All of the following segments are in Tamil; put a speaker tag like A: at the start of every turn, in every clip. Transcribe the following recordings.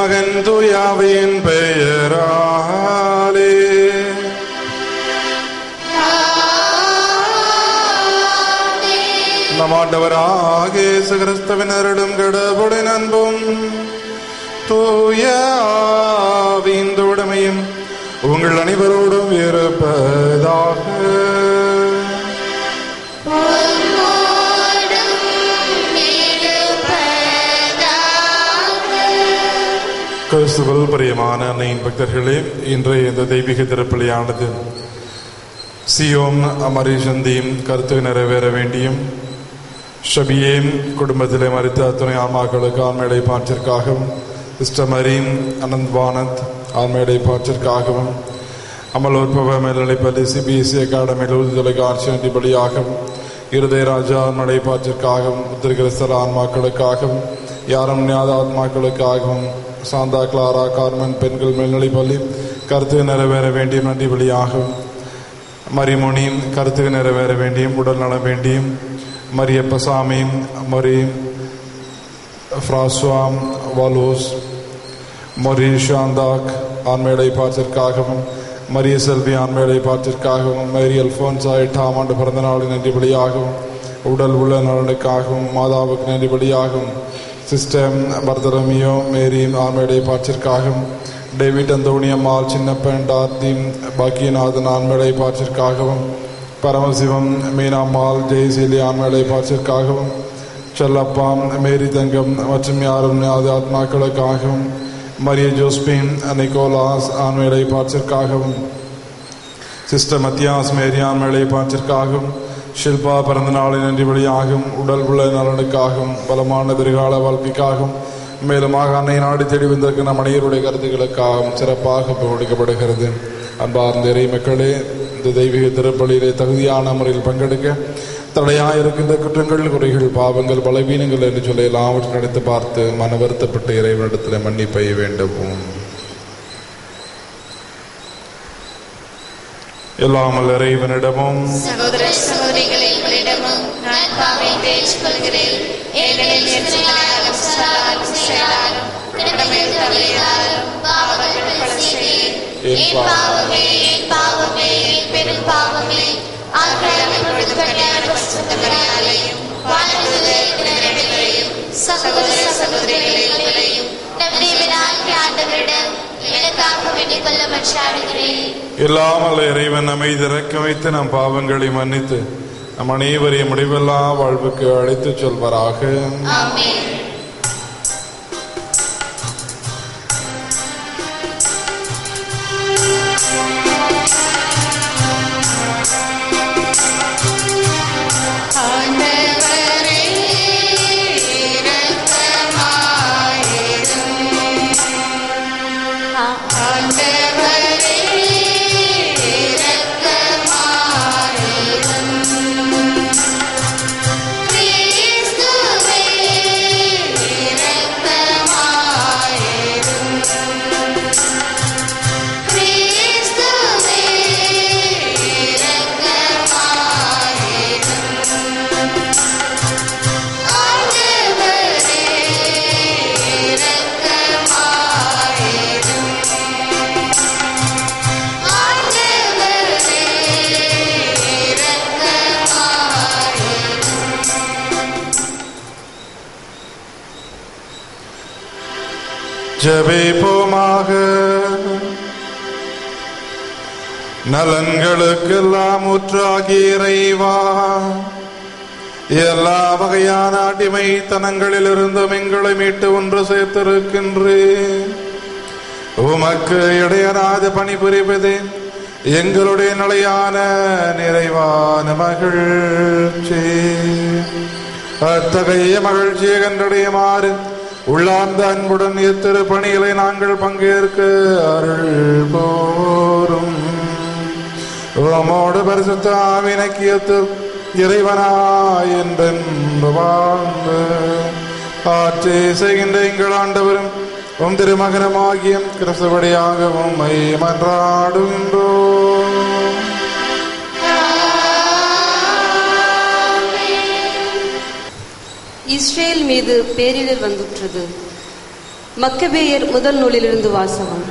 A: மகன் தூயாவின் பெயராலே. நம் ஆண்டவராகிய இயேசு கிறிஸ்துவினரிடம் கடவுளின் அன்பும் தூய ஆவியின் தோழமையும் உங்கள் அனைவரோடும் இருப்பதாக. கிறிஸ்துவில் பிரியமான அன்னையின் பக்தர்களே, இன்றைய இந்த தெய்வீக திருப்பலியானது சியோன் அமரிசந்தியும் கருத்து நிறைவேற வேண்டியும் ஷபியேன் குடும்பத்திலே மரித்த அத்துணை ஆன்மாக்களுக்கு ஆண்மையை பாற்றிற்காகவும், சிஸ்டர் மரீம் அனந்த் வானந்த் ஆண்மையை பாற்றிற்காகவும், அமலோற்பவ மேல்நிலைப்பள்ளி CBSE அகாடமியில் உறுதி தொலைக்காட்சி நன்றிபலியாகவும், இருதய ராஜா ஆண்மையை பாற்றிற்காகவும், உத்திரகிறிஸ்தர் ஆன்மாக்களுக்காகவும், யாரும் ஞாத ஆத்மாக்களுக்காகவும், சாந்தா கிளாரா கார்மன் பெண்கள் மேல்நிலைப்பள்ளி கருத்து நிறைவேற வேண்டியும் நன்றி பலியாகவும், மரிமுனியும் கருத்து நிறைவேற வேண்டியும் உடல் நலம் வேண்டியும், மரியப்பசாமியும் மரி ஃப்ராஸ்வாம் வாலோஸ் மொரி ஷாந்தாக் ஆண்மையை பாற்றிற்காகவும், மரிய செல்வி ஆண்மையை பாற்றிற்காகவும், மேரி அல்போன்சா 8ஆம் ஆண்டு பிறந்த நாளின் நன்றி பலியாகவும், உடல் உள்ள நலனுக்காகவும், மாதாவுக்கு நன்றி பலியாகவும், சிஸ்டர் பர்தரமியோ மேரி ஆண்மையை பாற்றிற்காகவும், டேவிட் அந்தோனியம்மாள் சின்னப்பன் டார்தீம் பாக்கியநாதன் ஆண்மையை பாற்றிற்காகவும், பரமசிவம் மீனாம்மாள் ஜெயசீலி ஆண்மையை பாற்றிற்காகவும், செல்லப்பாம் மேரி தங்கம் மற்றும் யாரும் ஞாத ஆத்மாக்களுக்காகவும், மரிய ஜோஸ்பின் நிக்கோலாஸ் ஆண்மையை பாற்றிற்காகவும், சிஸ்டர் மத்தியாஸ் மேரி ஆண்மையை பாற்றிற்காகவும், ஷில்பா பிறந்த நாளின் நன்றி வழியாகவும், உடல் உள்ள நலனுக்காகவும், பலமான எதிர்கால வாழ்க்கைக்காகவும், மேலுமாக அன்னை நாடி தேடி வந்திருக்கிற நம் அனைவருடைய கருத்துக்களுக்காகவும் சிறப்பாக முடிக்கப்படுகிறது. அன்பார்ந்த இறை மக்களே, இந்த தெய்வீக திருப்பலியிலே தகுதியான முறையில் பங்கெடுக்க தடையாக இருக்கின்ற குற்றங்கள், குறைகள், பாவங்கள், பலவீனங்கள் என்று சொல்லி எல்லாவற்றையும் நினைத்து பார்த்து மன வருத்தப்பட்டு இறைவனிடத்தில் மன்னிப்பை வேண்டுவோம். எல்லாமல் இறைவனிடமும்
B: சகோதர சகோதரிகளிடமும் நான் பாவத்தை ஏற்றுக்கொள்கிறேன். ஏனெனில் என்னாலும் சொல்லாலும் செயலாலும் கடமையில் தவறினாலும் பாவங்கள் பல செய்தேன். என் பாவமே, என் பாவமே, என் பெரும் பாவமே. ஆகையால் இப்பொழுது கன்னியான பரிசுத்த மரியாதையும் வாழ்த்துதலையும் சகோதர சகோதரிகளையும் நம்முடைய பிதாவாகிய ஆண்டவரிடம் எனக்காக வேண்டிக் கொள்ள மன்றாடுகிறேன்.
A: இல்லாமல் இறைவன் நம்மை திறக்க வைத்து நம் பாவங்களை மன்னித்து நம் அனைவரையும் முடிவெல்லா வாழ்வுக்கு அழைத்து சொல்வராக.
B: ஆமென்.
A: ஜெபிப்போமாக. நலன்களுக்கெல்லாம் ஊற்றாகிய இறைவா, எல்லா வகையான அடிமைத்தனங்களிலிருந்தும் எங்களை மீட்டு ஒன்று சேர்த்திருக்கின்றேன். உமக்கு இடையராத பணிபுரிவதே எங்களுடைய நிலையான நிறைவான மகிழ்ச்சி. அத்தகைய மகிழ்ச்சியை கண்டடையுமாறு உள்ளார்ந்த அன்புடன் இத்திரு பணிகளை நாங்கள் பங்கேற்க அருள் போரும். உமோடு பரிசுத்த ஆவியின் ஐக்கியத்தில் இறைவனாய் என்றென்று வாழ்ந்து ஆட்சி செய்கின்ற எங்கள் ஆண்டவரும் உம் திருமகனமாகிய கிறிஸ்துவடியாக உம்மை மன்றாடுகின்றோம்.
C: இஸ்ரேல் மீது பேரிடர் வந்துற்றது. மக்கபேயர் முதல் நூலிலிருந்து வாசகம்.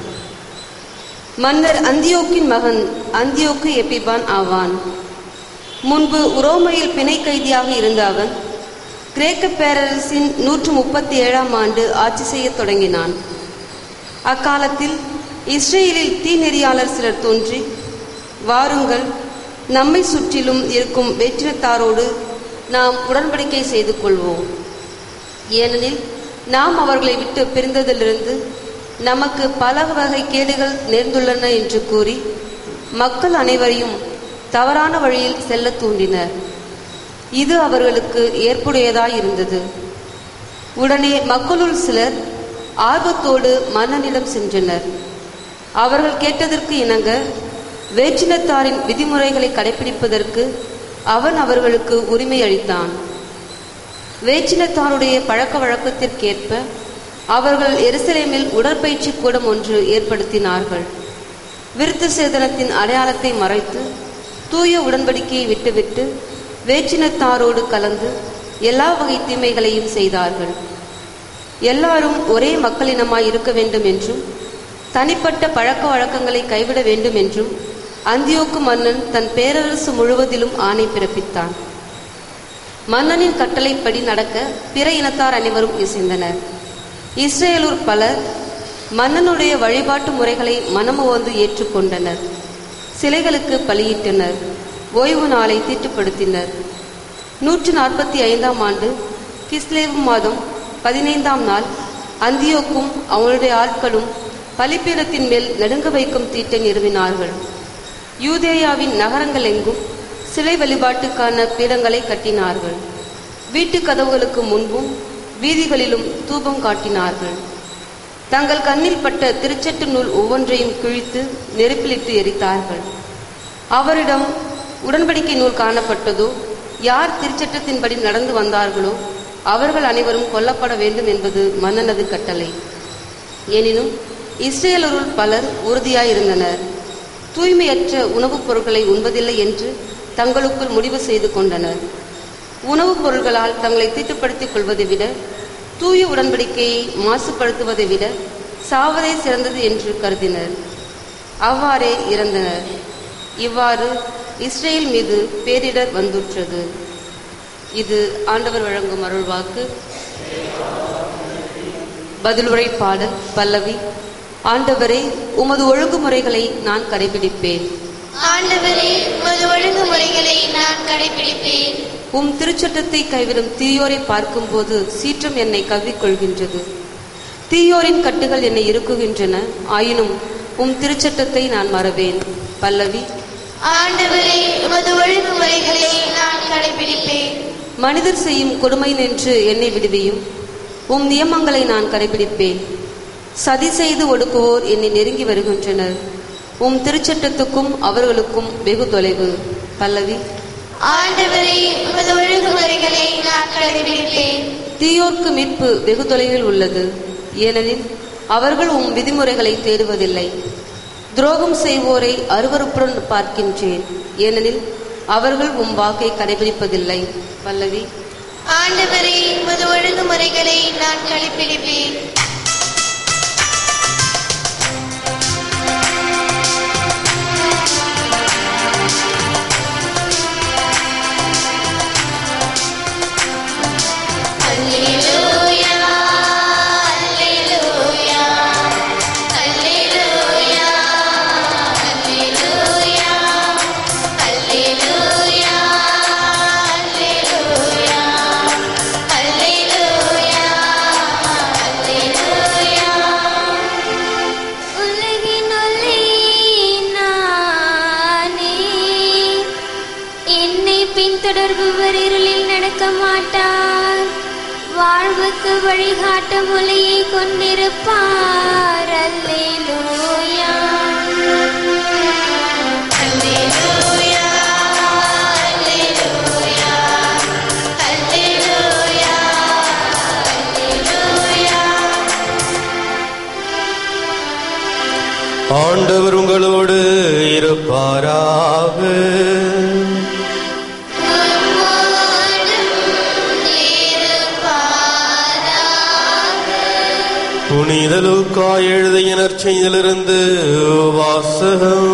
C: மன்னர் அந்தியோக்கின் மகன் அந்தியோக்கு எபிபான் ஆவான். முன்பு உரோமையில் பிணை கைதியாக இருந்த அவன் கிரேக்க பேரரசின் 137ஆம் ஆண்டு ஆட்சி செய்ய தொடங்கினான். அக்காலத்தில் இஸ்ரேலில் தீநெறியாளர் சிலர் தோன்றி, வாருங்கள், நம்மை சுற்றிலும் இருக்கும் வேற்றினத்தாரோடு நாம் உடன்படிக்கை செய்து கொள்வோம். ஏனெனில் நாம் அவர்களை விட்டு பிரிந்ததிலிருந்து நமக்கு பல வகை கேடுகள் நேர்ந்துள்ளன என்று கூறி மக்கள் அனைவரையும் தவறான வழியில் செல்ல தூண்டினர். இது அவர்களுக்கு ஏற்புடையதாயிருந்தது. உடனே மக்களுள் சிலர் ஆர்வத்தோடு மன்னனிடம் சென்றனர். அவர்கள் கேட்டதற்கு இணங்க வேற்றினத்தாரின் விதிமுறைகளை கடைபிடிப்பதற்கு அவன் அவர்களுக்கு உரிமை அளித்தான். வேற்றினத்தாருடைய பழக்க வழக்கத்திற்கேற்ப அவர்கள் எருசலேமில் உடற்பயிற்சி கூடம் ஒன்று ஏற்படுத்தினார்கள். விருத்த சேதனத்தின் அடையாளத்தை மறைத்து தூய உடன்படிக்கையை விட்டுவிட்டு வேற்றினத்தாரோடு கலந்து எல்லா வகை தீமைகளையும் செய்தார்கள். எல்லாரும் ஒரே மக்களினமாய் இருக்க வேண்டும் என்றும் தனிப்பட்ட பழக்க வழக்கங்களை கைவிட வேண்டும் என்றும் அந்தியோக்கு மன்னன் தன் பேரரசு முழுவதிலும் ஆணை பிறப்பித்தான். மன்னனின் கட்டளைப்படி நடக்க பிற இனத்தார் அனைவரும் இசைந்தனர். இஸ்ரேலூர் பலர் மன்னனுடைய வழிபாட்டு முறைகளை மனமுவந்து ஏற்றுக்கொண்டனர். சிலைகளுக்கு பலியிட்டனர். ஓய்வு நாளை தீட்டுப்படுத்தினர். 145ஆம் ஆண்டு கிஸ்லேவு மாதம் 15ஆம் நாள் அந்தியோக்கும் அவனுடைய ஆட்களும் பலிப்பீடத்தின் மேல் நடுங்க வைக்கும் தீட்டை நிறுவினார்கள். யூதேயாவின் நகரங்கள் எங்கும் சிலை வழிபாட்டுக்கான பீடங்களை கட்டினார்கள். வீட்டு கதவுகளுக்கு முன்பும் வீதிகளிலும் தூபம் காட்டினார்கள். தங்கள் கண்ணில் பட்ட திருச்சட்டு நூல் ஒவ்வொன்றையும் கிழித்து நெருப்பிலிட்டு எரித்தார்கள். அவரிடம் உடன்படிக்கை நூல் காணப்பட்டதோ, யார் திருச்சட்டத்தின்படி நடந்து வந்தார்களோ அவர்கள் அனைவரும் கொல்லப்பட வேண்டும் என்பது மன்னனது கட்டளை. எனினும் இஸ்ரேலருள் பலர் உறுதியாயிருந்தனர். தூய்மையற்ற உணவுப் பொருட்களை உண்பதில்லை என்று தங்களுக்குள் முடிவு செய்து கொண்டனர். உணவுப் பொருள்களால் தங்களை தீட்டுப்படுத்திக் கொள்வதை விட, தூய உடன்படிக்கையை மாசுபடுத்துவதை விட சாவதே சிறந்தது என்று கருதினர். அவ்வாறே இறந்தனர். இவ்வாறு இஸ்ரேல் மீது பேரிடர் வந்துற்றது. இது ஆண்டவர் வழங்கும் அருள்வாக்கு. பதிலுரை பாடல் பல்லவி. ஆண்டவரே, உமது ஒழுங்குமுறைகளை நான் கடைபிடிப்பேன்.
B: ஆண்டவரே, உமது ஒழுங்குமுறைகளை நான் கடைபிடிப்பேன்.
C: உம் திருச்சட்டத்தை கைவிடும் தீயோரை பார்க்கும்போது சீற்றம் என்னை கவ்விக்கொள்கின்றது. தீயோரின் கட்டுகள் என்னை இறுக்குகின்றன. ஆயினும் உம் திருச்சட்டத்தை நான் மறவேன். பல்லவி.
B: ஆண்டவரே, உமது ஒழுங்குமுறைகளை நான் கடைபிடிப்பேன்.
C: மனிதர் செய்யும் கொடுமை நின்று என்னை விடுவியும். உம் நியமங்களை நான் கடைபிடிப்பேன். சதி செய்து ஒடுக்குவோர் என்னை நெருங்கி வருகின்றனர். உம் திருச்சட்டத்துக்கும் அவர்களுக்கும் வெகு தொலைவு. பல்லவி.
B: ஆண்டவரே, உமது ஒழுங்குமுறைகளை நான் கடைபிடிப்பேன்.
C: தீயோர்க்கு மீட்பு வெகு தொலைவில் உள்ளது. ஏனெனில் அவர்கள் உம் விதிமுறைகளை தேடுவதில்லை. துரோகம் செய்வோரை அருவருப்புடன் பார்க்கின்றேன். ஏனெனில் அவர்கள் உம் வாக்கை கடைபிடிப்பதில்லை. பல்லவி.
B: ஆண்டவரே, உமது ஒழுங்குமுறைகளை நான் கடைபிடிப்பேன்.
D: வாழ்வுக்கு வழிகாட்டும் ஒளியை கொண்டிருப்பார். அல்லேலூயா,
B: அல்லேலூயா, அல்லேலூயா, அல்லேலூயா, அல்லேலூயா.
E: ஆண்டவர் உங்களோடு இருப்பாராக. புனித லூக்கா எழுதிய நற்செய்தியிலிருந்து வாசகம்.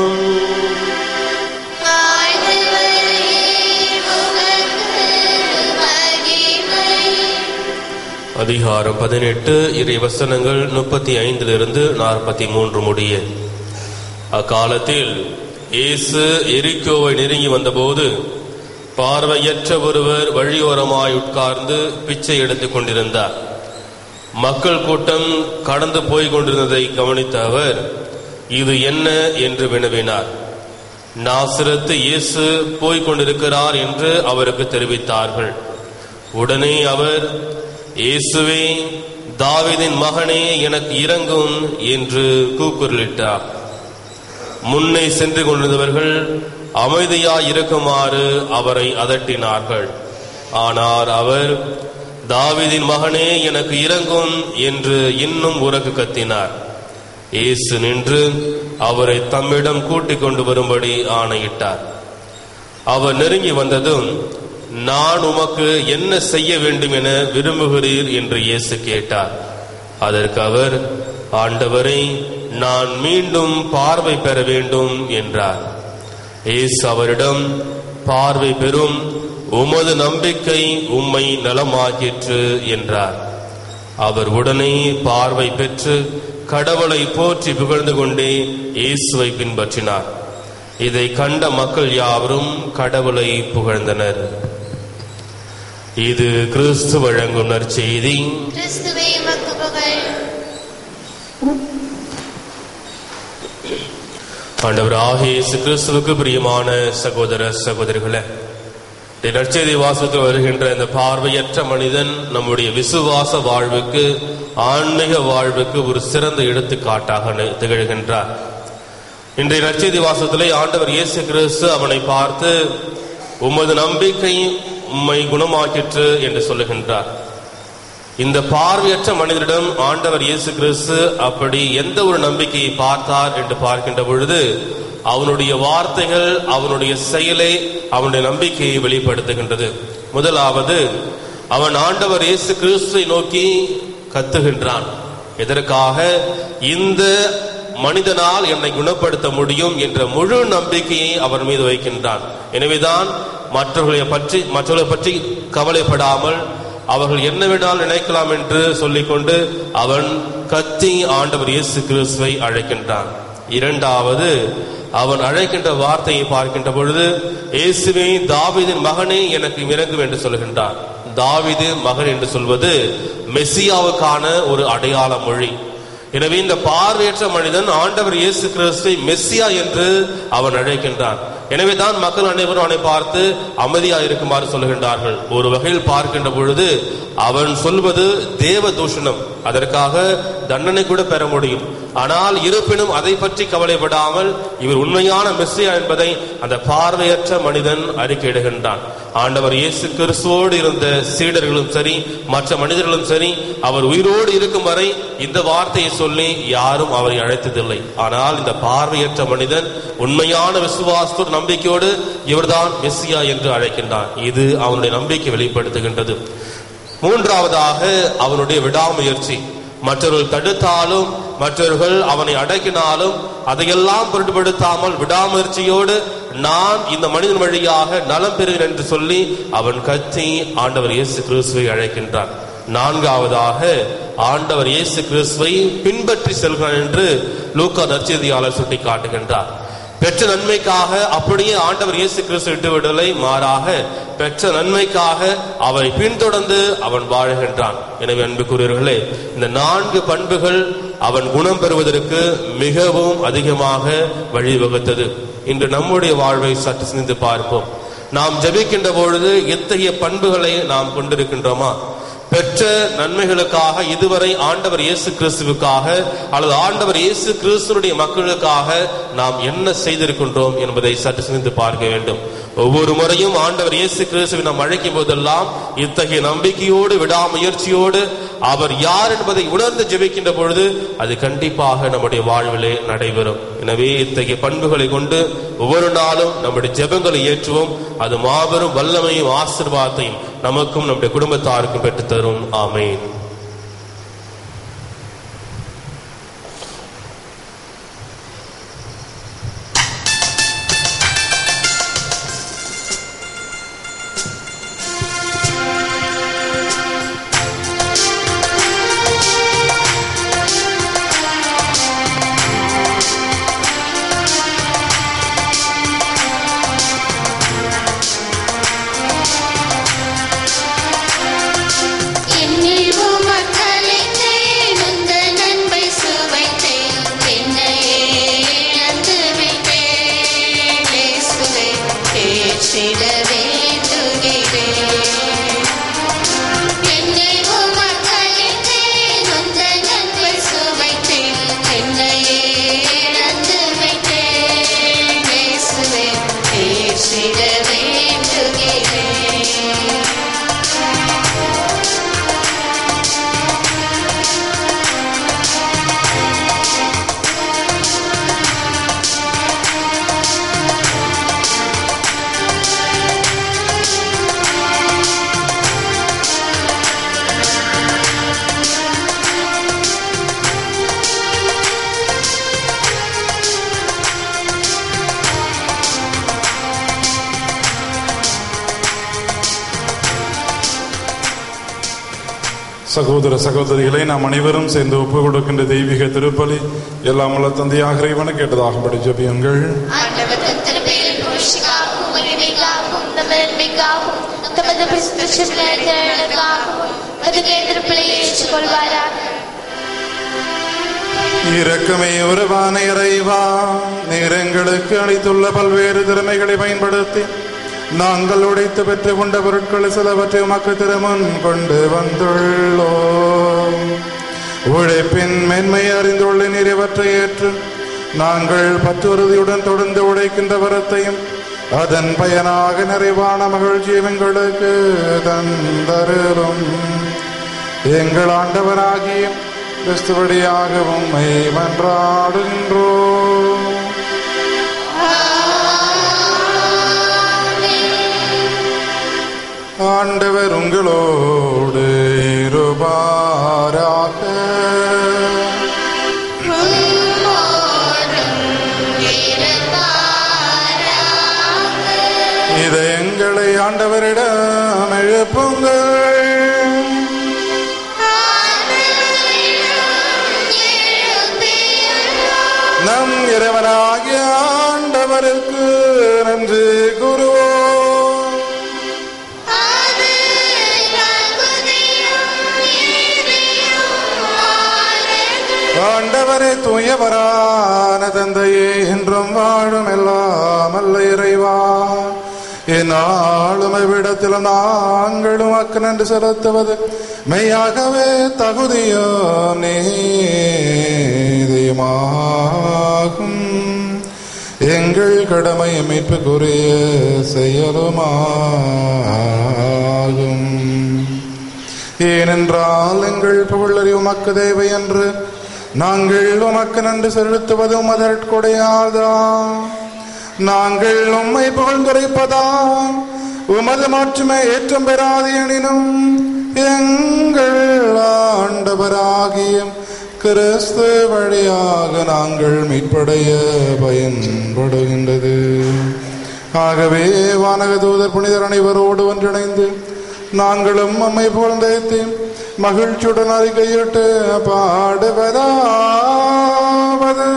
E: அதிகாரம் 18, இறை வசனங்கள் 35 43 முடிய. அக்காலத்தில் இயேசு எரிக்கோவை நெருங்கி வந்தபோது பார்வையற்ற ஒருவர் வழியோரமாய் உட்கார்ந்து பிச்சை எடுத்துக் கொண்டிருந்தார். மக்கள் கூட்டம் கடந்து போய் கொண்டிருந்ததை கவனித்த அவர், இது என்ன என்று வினவினார். நாசரத்து இயேசு போய்க் கொண்டிருக்கிறார் என்று அவருக்கு தெரிவித்தார்கள். உடனே அவர், இயேசுவே, தாவீதின் மகனே, எனக்கு இரங்கும் என்று கூக்குரலிட்டார். முன்னே சென்று கொண்டிருந்தவர்கள் அமைதியாய் இருக்குமாறு அவரை அதட்டினார்கள். ஆனால் அவர், தாவீதின் மகனே, எனக்கு இரங்கும் என்று இன்னும் உரக்க கத்தினார். இயேசு நின்று அவரை தம்மிடம் கூட்டிக் கொண்டு வரும்படி ஆணையிட்டார். அவர் நெருங்கி வந்ததும், நான் உமக்கு என்ன செய்ய வேண்டும் என விரும்புகிறீர் என்று இயேசு கேட்டார். அதற்கு அவர், ஆண்டவரே, நான் மீண்டும் பார்வை பெற வேண்டும் என்றார். இயேசு அவரிடம், பார்வை பெறும், உமது நம்பிக்கை உம்மை நலமாக்கிற்று என்றார். அவர் உடனே பார்வை பெற்று கடவுளை போற்றி புகழ்ந்து கொண்டே இயேசுவை பின்பற்றினார். இதை கண்ட மக்கள் யாவரும் கடவுளை புகழ்ந்தனர். இது கிறிஸ்து வழங்கும் நற்செய்தி.
B: கிறிஸ்துவே உமக்கு புகழ்.
E: ஆண்டவராகிய இயேசு கிறிஸ்துவுக்கு பிரியமான சகோதர சகோதரிகளே, நற்செய்தி வாசத்தில் வருகின்ற இந்த பார்வையற்ற மனிதன் நம்முடைய விசுவாச வாழ்வுக்கு, ஆன்மீக வாழ்வுக்கு ஒரு சிறந்த எடுத்துக்காட்டாக திகழ்கின்றார். இன்றைய நற்செய்தி வாசத்திலே ஆண்டவர் இயேசு கிறிஸ்து அவனை பார்த்து, உமது நம்பிக்கை உம்மை குணமாக்கிற்று என்று சொல்லுகின்றார். இந்த பார்வையற்ற மனிதனிடம் ஆண்டவர் இயேசு கிறிஸ்து அப்படி எந்த ஒரு நம்பிக்கையை பார்த்தார் என்று பார்க்கின்ற பொழுது, அவனுடைய வார்த்தைகள், அவனுடைய செயலை, அவனுடைய நம்பிக்கையை வெளிப்படுத்துகின்றது. முதலாவது, அவன் ஆண்டவர் இயேசு கிறிஸ்துவை நோக்கி கத்துகின்றான். எதற்காக? இந்த மனிதனால் என்னை குணப்படுத்த முடியும் என்ற முழு நம்பிக்கையை அவர் மீது வைக்கின்றான். எனவேதான் மற்றவர்களை பற்றி கவலைப்படாமல் அவர்கள் என்ன வேணாலும் நினைக்கலாம் என்று சொல்லிக்கொண்டு அவன் கத்தி ஆண்டவர் இயேசு கிறிஸ்துவை அழைக்கின்றான். இரண்டாவது, அவன் அழைக்கின்ற வார்த்தையை பார்க்கின்ற பொழுது, இயேசுவே, தாவீதின் மகனே, எனக்கு இரங்கும் என்று சொல்கின்றான். தாவீது மகன் என்று சொல்வது மெசியாவுக்கான ஒரு அடையாள மொழி. எனவே இந்த பார்வையற்ற மனிதன் ஆண்டவர் இயேசு கிறிஸ்துவை மெசியா என்று அவன் அழைக்கின்றான். எனவேதான் மக்கள் அனைவரும் அவனை பார்த்து அமைதியா இருக்குமாறு சொல்கின்றார்கள். ஒரு வகையில் பார்க்கின்ற பொழுது அவன் சொல்வது தேவ தூஷணம், அதற்காக தண்டனை கூட பெற முடியும். ஆனால் இருப்பினும் அதை பற்றி கவலைப்படாமல் இவர் உண்மையான மெசியா என்பதை அந்த பார்வையற்ற மனிதன் அறிக்கையிடுகின்றான். ஆண்டவர் இயேசு கிறிஸ்துவோடு இருந்த சீடர்களும் சரி, மற்ற மனிதர்களும் சரி, அவர் உயிரோடு இருக்கும் வரை இந்த வார்த்தையை சொல்லி யாரும் அவரை அழைத்ததில்லை. ஆனால் இந்த பார்வையற்ற மனிதன் உண்மையான விசுவாசத்தோடு, நம்பிக்கையோடு இவர்தான் மெசியா என்று அழைக்கின்றான். இது அவனுடைய நம்பிக்கை வெளிப்படுத்துகின்றது. மூன்றாவதாக, அவனுடைய விடாமுயற்சி. மற்றவர்கள் தடுத்தாலும், மற்றவர்கள் அவனை அடக்கினாலும் அதையெல்லாம் பொருட்படுத்தாமல் விடாமுயற்சியோடு நான் இந்த மனிதன் வழியாக நலம் பெறுகிறேன் என்று சொல்லி அவன் கத்தி ஆண்டவர் இயேசு கிறிஸ்துவை அழைக்கின்றான். நான்காவதாக, ஆண்டவர் இயேசு கிறிஸ்துவை பின்பற்றி செல்கிறான் என்று லூக்கா நற்செய்தியாளர் சுட்டி காட்டுகின்றார். பெற்ற நன்மைக்காக அப்படியே ஆண்டவர் இயேசு கிறிஸ்து விட்டுவிடலை, மாறாக பெற்ற நன்மைக்காக அவரை பின்தொடர்ந்து அவன் வாழ்கின்றான். எனவே அன்புக்குரியவர்களே, இந்த 4 பண்புகள் அவன் குணம் பெறுவதற்கு மிகவும் அதிகமாக வழிவகுத்தது. இன்று நம்முடைய வாழ்வை சற்று சிந்தித்து பார்ப்போம். நாம் ஜெபிக்கின்ற பொழுது எத்தகைய பண்புகளை நாம் கொண்டிருக்கின்றோமா? பெற்ற நன்மைகளுக்காக இதுவரை ஆண்டவர் இயேசு கிறிஸ்துவுக்காக அல்லது ஆண்டவர் இயேசு கிறிஸ்துடைய மக்களுக்காக நாம் என்ன செய்திருக்கின்றோம் என்பதை சற்று சிந்தித்து பார்க்க வேண்டும். ஒவ்வொரு முறையும் ஆண்டவர் இயேசு கிறிஸ்துவை நாம் அழைக்கும் போதெல்லாம் இத்தகைய நம்பிக்கையோடு, விடாமுயற்சியோடு அவர் யார் என்பதை உணர்ந்து ஜெபிக்கின்ற பொழுது அது கண்டிப்பாக நம்முடைய வாழ்விலே நடைபெறும். எனவே இத்தகைய பண்புகளை கொண்டு ஒவ்வொரு நாளும் நம்முடைய ஜெபங்களை ஏற்றுவோம். அது மாபெரும் வல்லமையும் ஆசீர்வாதத்தையும் நமக்கும் நம்முடைய குடும்பத்தாருக்கும் பெற்றுத்தரும். ஆமென்.
A: சகோதர சகோதரிகளை நாம் அனைவரும் சேர்ந்து ஒப்பு கொடுக்கின்ற தெய்வீக திருப்பலி எல்லாம் உள்ள தந்தையாக இறைவனை கேட்டதாகபடி ஜெபியுங்கள். இரக்கமே உருவான இறைவா, நீர் எங்களுக்கு அளித்துள்ள பல்வேறு திறமைகளை பயன்படுத்தி நாங்கள் உடைத்து பெற்று கொண்ட பொருட்களை சிலவற்றை உமக்கு திருமுன் கொண்டு வந்துள்ளோம். உழைப்பின் மென்மை அறிந்துள்ள நிறைவற்றை ஏற்று நாங்கள் பற்றுறுதியுடன் தொடர்ந்து உழைக்கின்ற வரத்தையும் அதன் பயனாக நிறைவான மகிழ்ச்சியும் எங்களுக்கு தந்தருளும். எங்கள் ஆண்டவராகிய கிறிஸ்துவடியாக உம்மை மன்றாடுகின்றோம். ஆண்டவர் உங்களோடு இருப்பாராக. இதை எங்களை ஆண்டவரிடம் எழுப்புங்கள். நம் இறைவனாகிய ஆண்டவருக்கு நன்றி கூறுவோம். ஆண்டவரே தூயவரான தந்தையே, என்றும் வாழும் எல்லாம் அல்ல இறைவா, என்னாலும் இவ்விடத்திலும் நாங்களும் அக்கு நன்றி செலுத்துவது மெய்யாகவே தகுதியோ நீதியுமாகும். எங்கள் கடமை மீட்புக்குரிய செயலுமாகும். ஏனென்றால் எங்கள் புகழறிவு உமக்கு தேவை என்று நாங்கள் உமக்கு நன்றி செலுத்துவதும் அதற்குடையாதான். நாங்கள் உம்மை புகழ்ந்துரைப்பதால் உமது மாற்றுமை ஏற்றம் பெறாது எனினும் எங்கள் ஆண்டவராகிய கிறிஸ்து வழியாக நாங்கள் மீட்படைய பயன்படுகின்றது. ஆகவே வானக தூதர் புனிதர் அனைவரோடு ஒன்றிணைந்து நாங்களும் அம்மை புகழ்ந்து மகிழ்ச்சியுடன் அறிக்கையிட்டு பாடுவதாவது.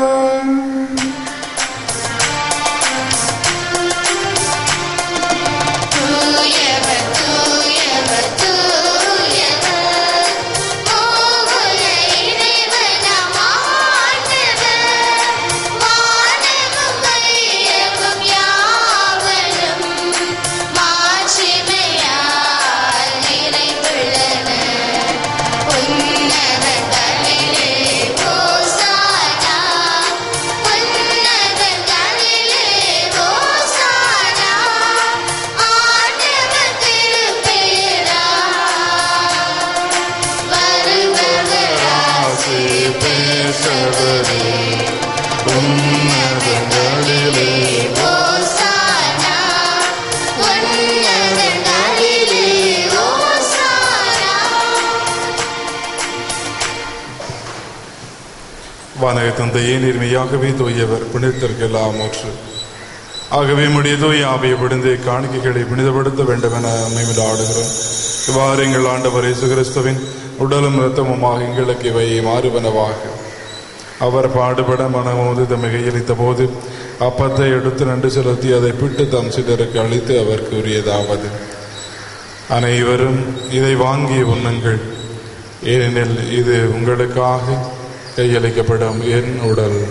A: வானக தந்தையே, நேர்மையாகவே தூயவர், புனிதற்கெல்லாம் ஊற்று. ஆகவே உம்முடைய தூய ஆவியை விடுந்து காணிக்கைகளை புனிதப்படுத்த வேண்டும் என ஆடுகிறோம். இவ்வாறு எங்கள் ஆண்டவர் இயேசு கிறிஸ்துவின் உடலும் இரத்தமுமாக எங்களுக்கு இவை மாறுவனவாக. அவர் பாடுபட மனமோது தம்மை கையளித்த போது அப்பத்தை எடுத்து நன்றி செலுத்தி அதை பிட்டு தம் சிலருக்கு அளித்து அவர் கூறியதாவது: அனைவரும் இதை வாங்கி உண்ணுங்கள், ஏனெனில் இது உங்களுக்காக கையளிக்கப்படும் என் உடல்.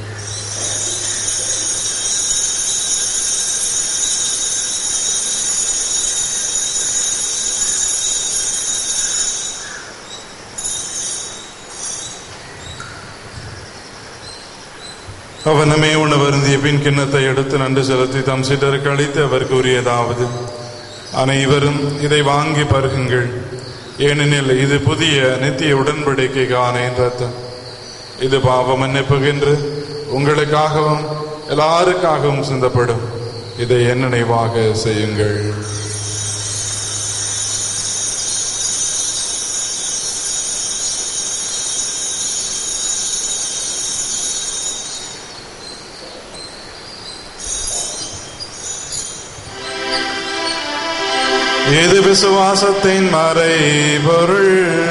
A: அவனமே உணவருந்திய பின் கிண்ணத்தை எடுத்து நன்றி செலுத்தி தம் சீடருக்கு அளித்து அவர் கூறியதாவது: அனைவரும் இதை வாங்கி பருகுங்கள், ஏனெனில் இது புதிய நித்திய உடன்படிக்கைக்கான ரத்தம். இது பாவ மன்னிப்புகின்ற உங்களுக்காகவும் எல்லாருக்காகவும் சிந்தப்படும். இதை என் நினைவாக செய்யுங்கள். இது விசுவாசத்தின் மறைபொருள்.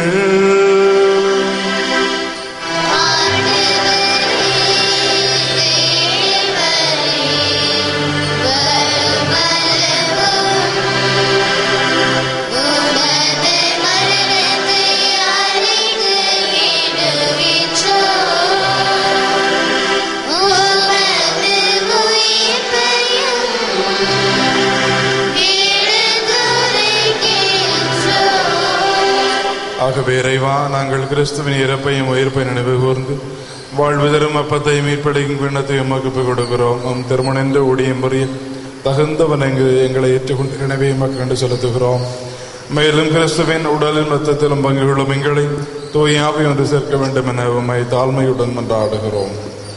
A: ஆகவே இறைவா, நாங்கள் கிறிஸ்துவின் இறப்பையும் உயிர்ப்பை நினைவு கூர்ந்து வாழ்வு தரும் அப்பத்தையும் மீட்படையும் கிண்ணத்தையும் உமக்கு கொடுக்கிறோம். திருமணென்று ஊழியம் புரிய தகுந்தவன் எங்களை ஏற்றுக்கொண்டு எனவே உமக்கு கண்டு செலுத்துகிறோம். மேலும் கிறிஸ்துவின் உடலின் ரத்தத்திலும் பங்குகளும் எங்களை தூயாவை ஒன்று சேர்க்க வேண்டும் என உம்மை தாழ்மையுடன் மன்றாடுகிறோம்.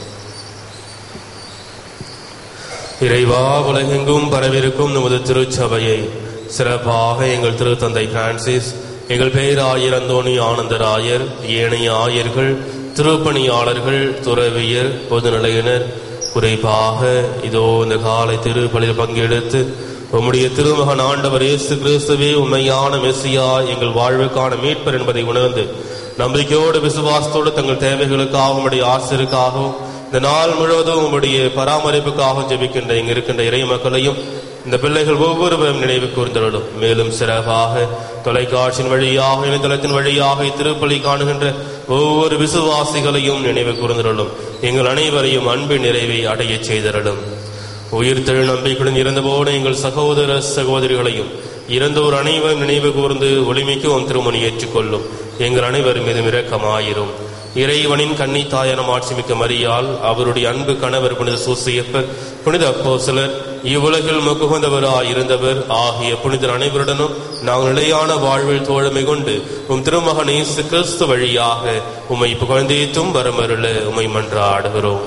E: இறைவா, உலகெங்கும் பரவிருக்கும் நமது திருச்சபையை சிறப்பாக எங்கள் திருத்தந்தை பிரான்சிஸ், எங்கள் பேராயர் அந்தோணி ஆனந்தராயர், ஏனைய ஆயர்கள், திருப்பணியாளர்கள், துறவியர், பொதுநிலையினர், குறிப்பாக இதோ இந்த காலை திருப்பலியில் பங்கெடுத்து உம்முடைய திருமகன் ஆண்டவர் இயேசு கிறிஸ்துவே உண்மையான மெசியா, எங்கள் வாழ்வுக்கான மீட்பர் என்பதை உணர்ந்து நம்பிக்கையோடு விசுவாசத்தோடு தங்கள் தேவைகளுக்காகவும் உம்முடைய ஆசிரியருக்காகவும் இந்த நாள் முழுவதும் உம்முடைய பராமரிப்புக்காகவும் ஜெபிக்கின்ற இங்கு இருக்கின்ற இறை மக்களையும் இந்த பிள்ளைகள் ஒவ்வொருவரும் நினைவு கூர்ந்தருளும். மேலும் சிறப்பாக தொலைக்காட்சியின் வழியாக, இணையதளத்தின் வழியாக திருப்பலி காணுகின்ற ஒவ்வொரு விசுவாசிகளையும் நினைவு கூர்ந்தருளும். எங்கள் அனைவரையும் அன்பின் நிறைவை அடைய செய்தருளும். உயிர்த்தெழு நம்பிக்கையுடன் இருந்தபோது எங்கள் சகோதர சகோதரிகளையும் இறந்தோர் அனைவரும் நினைவு கூர்ந்து ஒளிமிக்கவும் திருமணி ஏற்றுக்கொள்ளும். எங்கள் அனைவரும் மீதும் இரக்கமாயிரும். இறைவனின் கன்னி தாயான மாட்சிமிக்க மரியாள், அவருடைய அன்பு கணவர் புனித சூசையப்பர், புனித அப்போஸ்தலர், இவ்வுலகில் முகுந்தவராய் இருந்தவர் ஆகிய புனிதர் அனைவருடனும் நாங்கள் நிலையான வாழ்வில் தோழமை கொண்டு உம் திருமகன் இயேசு கிறிஸ்து வழியாக உம்மை புகழ்ந்தேத்தும் வரமருள உம்மை மன்றாடுகிறோம்.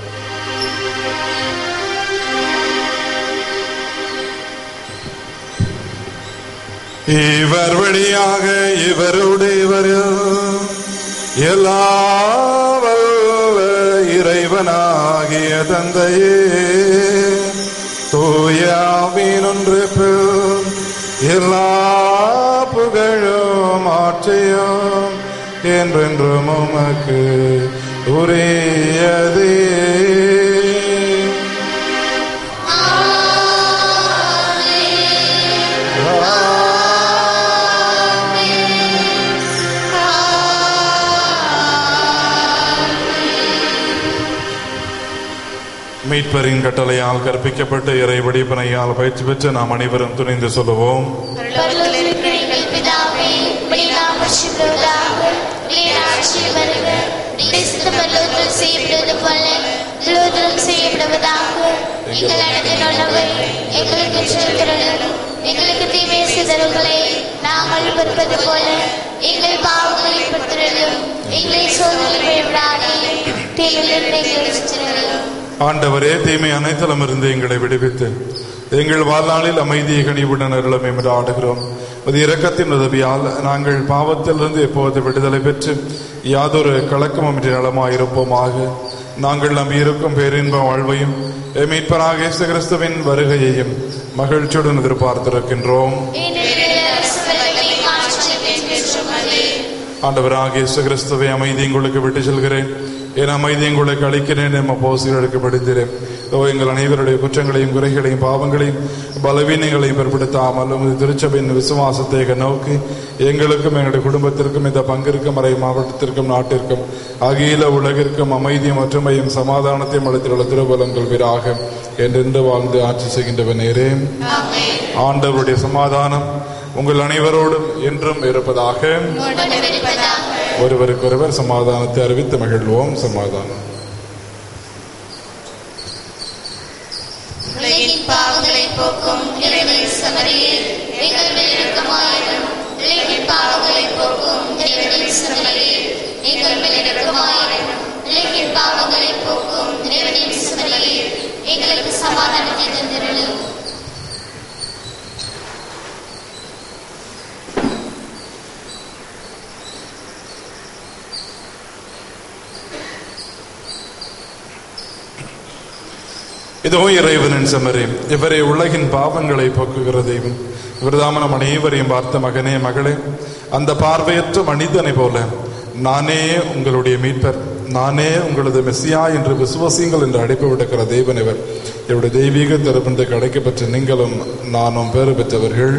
A: இவர் வழியாக இவருடைய எல்லா இறைவனாகிய தந்தையே, தூயாவின் ஒன்று எல்லா புகழும் ஆட்சியும் என்றென்றும் உமக்கு உரியதே. மீட்பரின் கட்டளையால் கற்பிக்கப்பட்ட இறை வடிப்பனையால் பயிற்சி பெற்று நாம் அனைவரும் துணிந்து சொல்லுவோம்.
B: எங்களுக்கு தீமை செய்தவர்களை நாங்கள் பொறுப்பது போல எங்கள் பாவங்களை பொறுத்தருளும். எங்களை சோதனையில் விடாதே, தீமையிலிருந்து எங்களை ரட்சித்தருளும்.
A: ஆண்டவரே, தீமை அனைத்திலும் இருந்து எங்களை விடுவித்து எங்கள் வாழ்நாளில் அமைதியை கனிவுடன் அருளும் என்று ஆடுகிறோம். அது இரக்கத்தின் உதவியால் நாங்கள் பாவத்திலிருந்து எப்போது விடுதலை பெற்று யாதொரு கலக்கமின்றி நலமாயிருப்போமாக. நாங்கள் நம்பியிருக்கும் பேரின்ப வாழ்வையும் மீட்பராக இயேசு கிறிஸ்துவின் வருகையையும் மகிழ்ச்சியுடன் எதிர்பார்த்திருக்கின்றோம். ஆண்டவராக இயேசு கிறிஸ்துவை அமைதி உங்களுக்கு விட்டு செல்கிறேன், என் அமைதி உங்களுக்கு அளிக்கிறேன் என் அப்போஸ்தலருக்கு படித்தேன். எங்கள் அனைவருடைய குற்றங்களையும் குறைகளையும் பாவங்களையும் பலவீனங்களையும் பிற்படுத்தாமல் உமது திருச்சபையின் விசுவாசத்தை நோக்கி எங்களுக்கும் எங்களுடைய குடும்பத்திற்கும் இந்த பங்கிற்கும் மறை மாவட்டத்திற்கும் நாட்டிற்கும் அகில உலகிற்கும் அமைதியும் ஒற்றுமையும் சமாதானத்தையும் அளித்துள்ள திருபலங்கள் வீராக என்றென்று வாழ்ந்து ஆட்சி செய்கின்றவன் நேரே. ஆண்டவருடைய சமாதானம் உங்கள் அனைவரோடும் என்றும் இருப்பதாக. ஒருவருக்கொருவர் சமாதானத்தை அறிவித்து மகிழ்வோம். சமாதானம்.
B: உலகின் பாவங்களை போக்கும் இறைவனின் சமரியே எங்கள் மேல் இரக்கமாயிரும். உலகின் பாவங்களை போக்கும் இறைவனின் சமரியே எங்கள் மேல் இரக்கமாயிரும். உலகின் பாவங்களை போக்கும் இறைவனின் சமரியே எங்களுக்கு சமாதானத்தை தந்திருளும்.
A: இதோ இறைவனின் செம்மறி, இவரே உலகின் பாவங்களை போக்குகிற தெய்வம். இவர்தாம நம் அனைவரையும் பார்த்த மகனே மகளே, அந்த பார்வையற்ற மனிதனை போல நானே உங்களுடைய மீட்பர், நானே உங்களது மெசியா என்று விசுவாசிங்கள் என்று அழைப்பு விடுக்கிற தெய்வன் இவர். இவருடைய தெய்வீக திருப்பத்துக்கு அடைக்கப்பட்ட நீங்களும் நானும் பேறு பெற்றவர்கள்.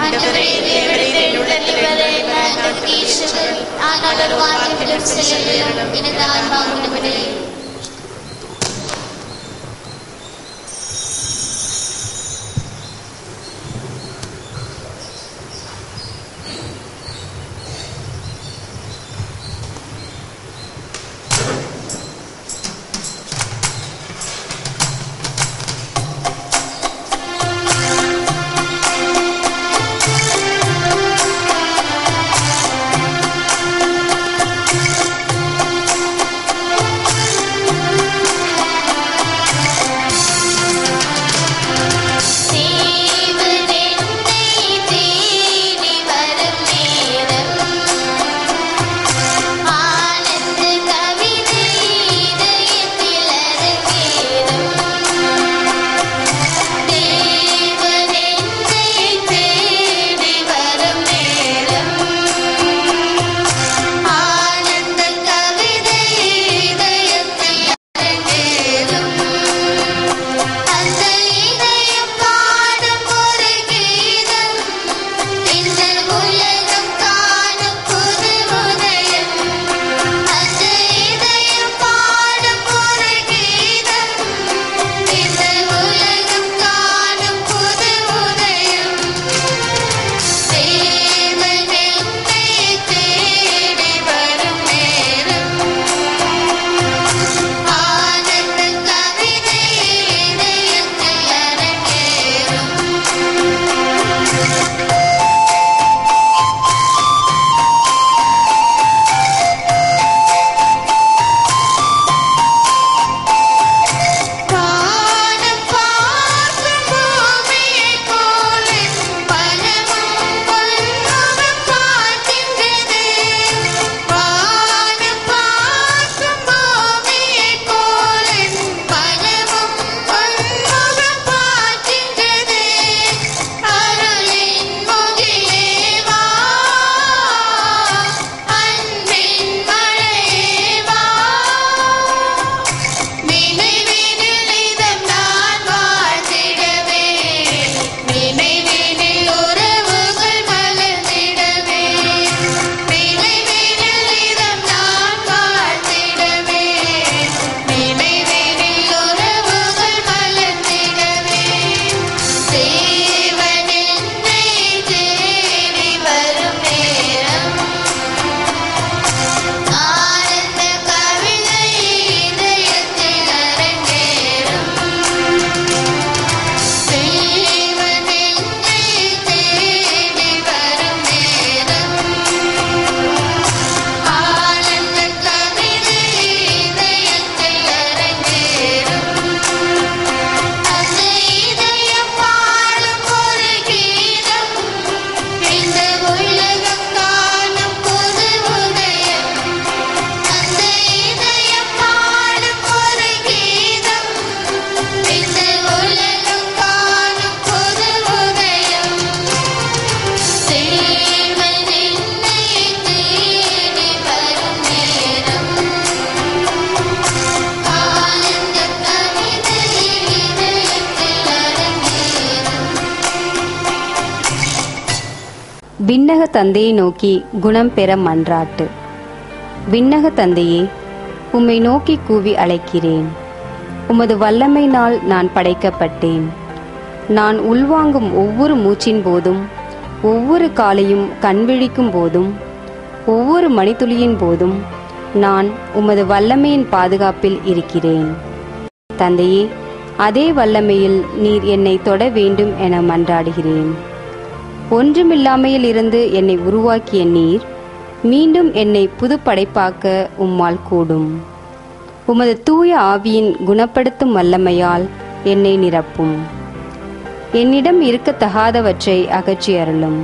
F: விண்ணக தந்தையை நோக்கி குணம் பெற மன்றாட்டு. விண்ணக தந்தையே, உம்மை நோக்கி கூவி அழைக்கிறேன். உமது வல்லமையினால் நான் படைக்கப்பட்டேன். நான் உள்வாங்கும் ஒவ்வொரு மூச்சின் போதும், ஒவ்வொரு காலையும் கண்விழிக்கும் போதும், ஒவ்வொரு மணித்துளியின் போதும் நான் உமது வல்லமையின் பாதுகாப்பில் இருக்கிறேன். தந்தையே, அதே வல்லமையில் நீர் என்னை தொட வேண்டும் என மன்றாடுகிறேன். ஒன்றுமில்லாமையில் இருந்து என்னை உருவாக்கிய நீர் மீண்டும் என்னை புது படைப்பாக்க உம்மால் கூடும். உமது தூய ஆவியின் குணப்படுத்தும் வல்லமையால் என்னை நிரப்பும். என்னிடம் இருக்கத்தகாதவற்றை அகற்றி அருளும்.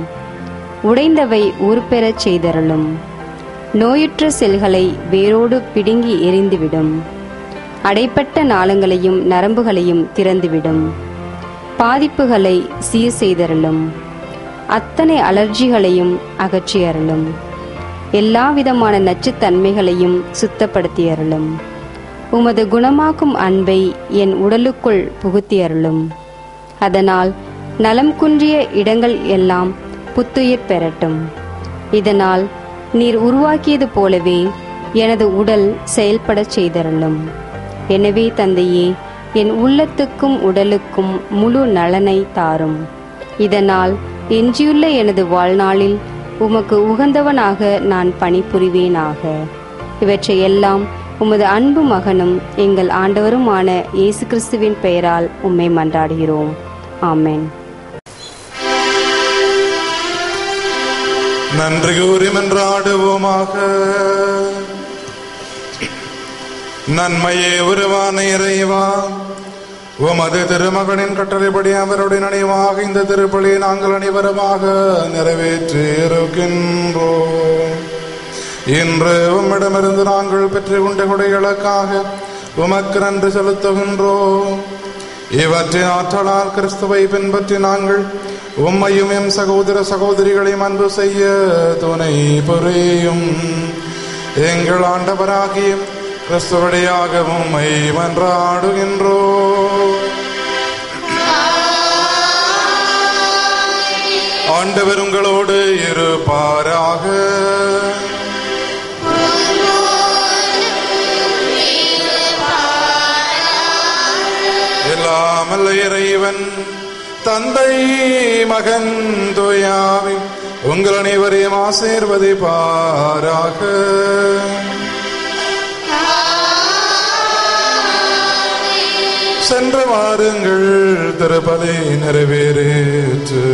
F: உடைந்தவை உருப்பெறச் செய்தருளும். நோயுற்ற செல்களை வேரோடு பிடுங்கி எறிந்துவிடும். அடைப்பட்ட நாளங்களையும் நரம்புகளையும் திறந்துவிடும். பாதிப்புகளை சீர் செய்தருளும். அத்தனை அலர்ஜிகளையும் அகற்றியருளும். எல்லாவிதமான நச்சுத்தன்மைகளையும் சுத்தப்படுத்தியருளும். உமது குணமாக்கும் அன்பை என் உடலுக்குள் புகுத்தியருளும். அதனால் நலம் குன்றிய இடங்கள் எல்லாம் புத்துயிர் பெறட்டும். இதனால் நீர் உருவாக்கியது போலவே எனது உடல் செயல்படச் செய்தருளும். எனவே தந்தையே, என் உள்ளத்துக்கும் உடலுக்கும் முழு நலனை தாரும். இதனால் எஞ்சியுள்ள எனது வாழ்நாளில் உமக்கு உகந்தவனாக நான் பணிபுரிவேனாக. இவற்றை எல்லாம் உமது அன்பு மகனும் எங்கள் ஆண்டவருமான இயேசு கிறிஸ்துவின் பெயரால் உம்மை மன்றாடுகிறோம். ஆமென்.
A: நன்றி கூறி மன்றாடுவோமாக. நன்மையே உருவான இறைவா, உமது திருமகனின் கட்டளைப்படி அவருடைய நினைவாக இந்த திருப்பலியை நாங்கள் அனைவருமாக நிறைவேற்றி இருக்கின்றோம். இன்று உம்மிடமிருந்து நாங்கள் பெற்றுக்கொண்ட கொடைகளுக்காக உமக்கு நன்றி செலுத்துகின்றோம். இவற்றின் ஆற்றலால் கிறிஸ்துவை பின்பற்றி நாங்கள் உம்மையும் எம் சகோதர சகோதரிகளையும் அன்பு செய்ய துணை புரியும். எங்கள் ஆண்டவராகிய கிறிஸ்துவடியாக உம்மை மன்றாடுகின்றோம். ஆண்டவர் உங்களோடு இருப்பாராக. எல்லாமல்ல இறைவன் தந்தை மகன் தூயாவி உங்கள் அனைவரையும் ஆசீர்வதிப்பாராக. சென்று வாருங்கள், திருப்பலி நிறைவேறிற்று.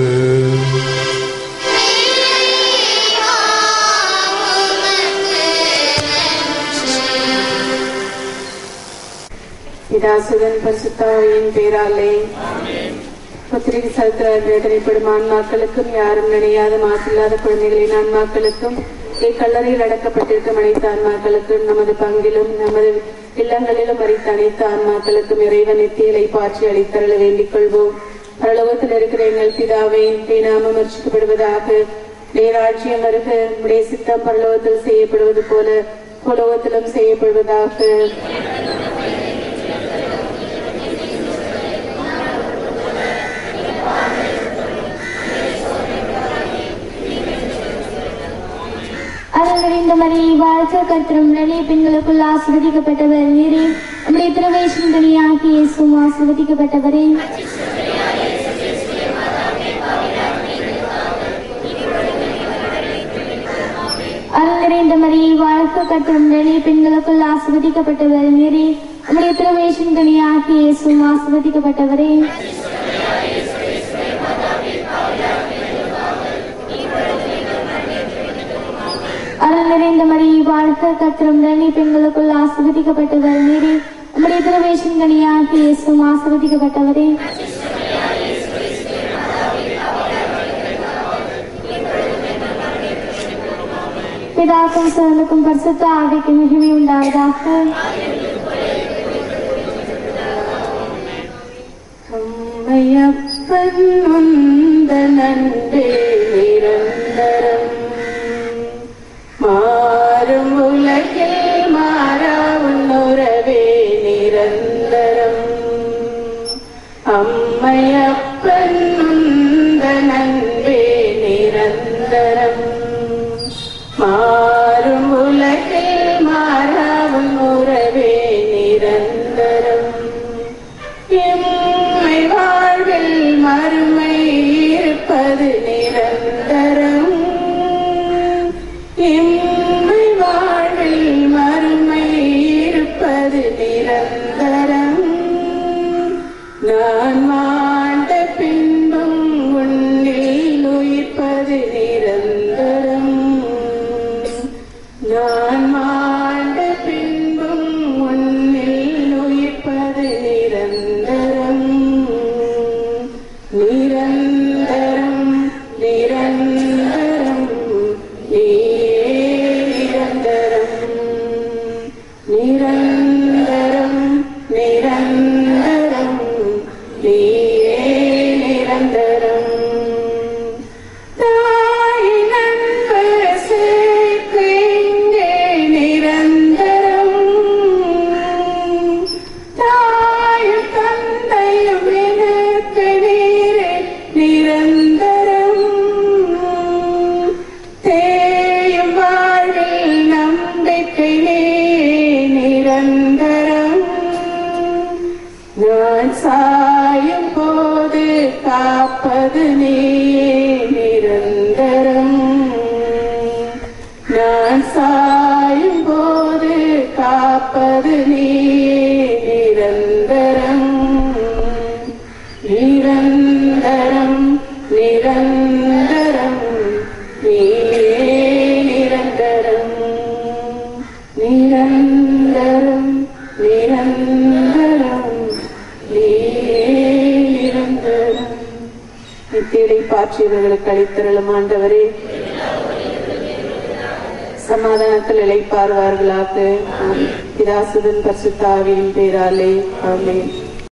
G: பிதாசுதன் பரிசுத்தாவியின் பேராலே பத்திரிகை செலுத்த வேதனைப்படும் ஆன்மாக்களுக்கும் யாரும் நினையாத மாசில்லாத குழந்தைகளின் ஆன்மாக்களுக்கும் இக்கல்லறையில் அடக்கப்பட்டிருக்கும் அனைத்து ஆன்மாக்களுக்கும் நமது பங்கிலும் நமது இல்லங்களிலும் மறித்த அனைத்து ஆன்மாக்களுக்கும் இறைவன் நித்தியலை பாற்றி அளித்தருள வேண்டிக் கொள்வோம். பரலோகத்தில் இருக்கிற எங்கள் பிதாவே, நாமம் அர்ச்சிக்கப்படுவதாக. நேராட்சியம் வருக. உடைய சித்தம் பரலோகத்தில் செய்யப்படுவது போல உலோகத்திலும் செய்யப்படுவதாக.
D: அருள்நிறைந்த மரியே, வாழ்க, கர்த்தரும் உடனே பெண்களுக்குள் ஆசீர்வதிக்கப்பட்டவர் நீரே. உம்முடைய திருவயிற்றின் கனியாகிய இயேசுவும் ஆசீர்வதிக்கப்பட்டவரே. அருள்நிறைந்த மரியே, வாழ்க, கர்த்தரும் உடனே பெண்களுக்குள் ஆசீர்வதிக்கப்பட்டவர் நீரே. உம்முடைய திருவயிற்றின் கனியாகிய இயேசுவும் ஆசீர்வதிக்கப்பட்டவரே. அருள் நிறைந்த மரியே, வாழ்க, கர்த்தரும் உடனே பெண்களுக்குள் ஆசீர்வதிக்கப்பட்டவர் நீரே. உம்முடைய திருவயிற்றின் கனியாகிய இயேசுவும் ஆசீர்வதிக்கப்பட்டவரே. பிதாக்கும் சுதனுக்கும் பரிசுத்த ஆவிக்கு மகிமை உண்டாவதாக.
G: அம்மையப்பன் உந்தன் அன்பே நிரந்தரம், மாறும் உலகில் மாறா உன்னுறவே நிரந்தரம். அம்மையப்பன் உந்தன் அன்பே நிரந்தரம், மாறும் உலகில் மாறா உன்னுறவே நிரந்தரம். எம்மை வாழ்வில் மறுமை இருப்பது நிரந்தரம். எம்மை வாழ்வில் மறுமை இருப்பது நிரந்தரம். நான் மாண்ட பின்பும் உன்னில் உயிர்ப்பது நிரந்தரம். நான் மாண்ட பின்பும் உன்னில் உயிர்ப்பது நிரந்தரம். நிரந்தரம் நிரந்தரம் நிரந்தரம் நிரந்தரம் சாயும் போது காப்பது நீயே நிரந்தரம். நான் சாயும் போது காப்பது நீயே நிரந்தரம். நிரந்தரம் நிரந்தரம் நீயே நிரந்தரம். நிரந்தரம் நிரந்தரம் நீயே நிரந்தரம். நித்தியலை பாற்றியவர்களுக்கு அளித்தருளும் ஆண்டவரே, சமாதானத்தில் இளைப்பாறுவார்களாக. பிதாசுதன் பரிசுத்த ஆவியின் பேராலே ஆமென்.